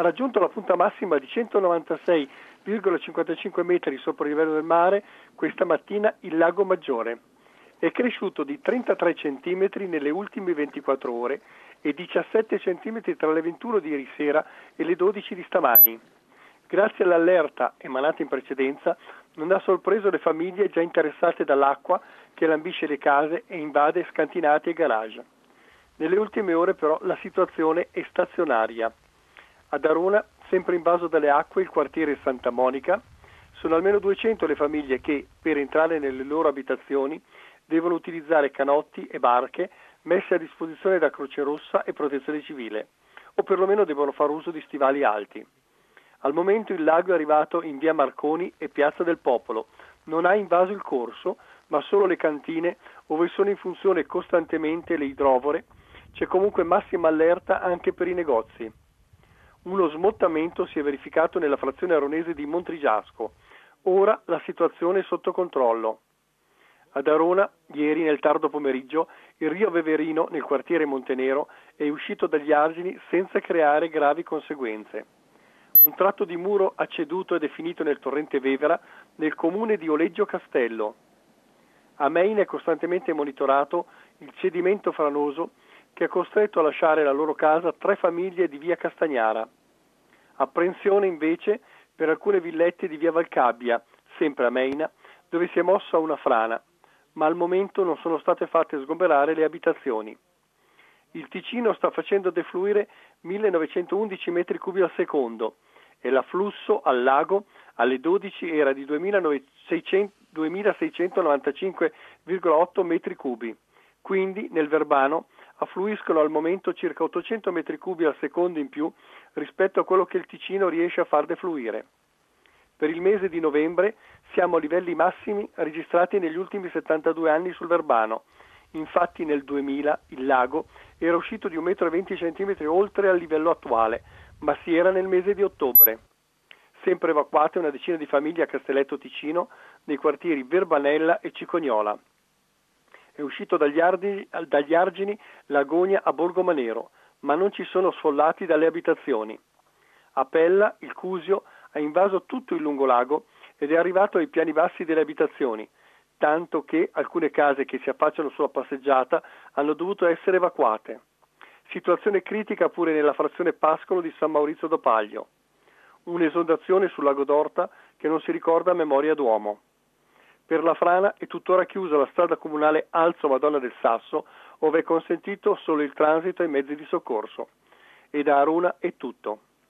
ha raggiunto la punta massima di 196,55 metri sopra il livello del mare questa mattina il lago Maggiore. È cresciuto di 33 centimetri nelle ultime 24 ore e 17 centimetri tra le 21 di ieri sera e le 12 di stamani. Grazie all'allerta emanata in precedenza, non ha sorpreso le famiglie già interessate dall'acqua che lambisce le case e invade scantinati e garage. Nelle ultime ore però la situazione è stazionaria. Ad Arona, sempre invaso dalle acque, il quartiere Santa Monica, sono almeno 200 le famiglie che, per entrare nelle loro abitazioni, devono utilizzare canotti e barche messe a disposizione da Croce Rossa e Protezione Civile, o perlomeno devono fare uso di stivali alti. Al momento il lago è arrivato in via Marconi e piazza del Popolo, non ha invaso il corso, ma solo le cantine dove sono in funzione costantemente le idrovore. C'è comunque massima allerta anche per i negozi. Uno smottamento si è verificato nella frazione aronese di Montrigiasco. Ora la situazione è sotto controllo. Ad Arona, ieri nel tardo pomeriggio, il Rio Veverino, nel quartiere Montenero, è uscito dagli argini senza creare gravi conseguenze. Un tratto di muro ha ceduto ed è finito nel torrente Vevera, nel comune di Oleggio Castello. A Maine è costantemente monitorato il cedimento franoso che ha costretto a lasciare la loro casa 3 famiglie di via Castagnara. Apprensione invece per alcune villette di via Valcabbia, sempre a Meina, dove si è mossa una frana, ma al momento non sono state fatte sgomberare le abitazioni. Il Ticino sta facendo defluire 1911 metri cubi al secondo e l'afflusso al lago alle 12 era di 2695,8 metri cubi. Quindi nel Verbano affluiscono al momento circa 800 metri cubi al secondo in più rispetto a quello che il Ticino riesce a far defluire. Per il mese di novembre siamo a livelli massimi registrati negli ultimi 72 anni sul Verbano. Infatti nel 2000 il lago era uscito di 1,20 m oltre al livello attuale, ma si era nel mese di ottobre. Sempre evacuate una decina di famiglie a Castelletto Ticino, nei quartieri Verbanella e Cicognola. È uscito dagli argini l'agonia a Borgomanero, ma non ci sono sfollati dalle abitazioni. A Pella il Cusio ha invaso tutto il lungolago ed è arrivato ai piani bassi delle abitazioni, tanto che alcune case che si affacciano sulla passeggiata hanno dovuto essere evacuate. Situazione critica pure nella frazione Pascolo di San Maurizio d'Opaglio. Un'esondazione sul lago d'Orta che non si ricorda a memoria d'uomo. Per la frana è tuttora chiusa la strada comunale Alzo Madonna del Sasso, ove è consentito solo il transito ai mezzi di soccorso. E da Arona è tutto.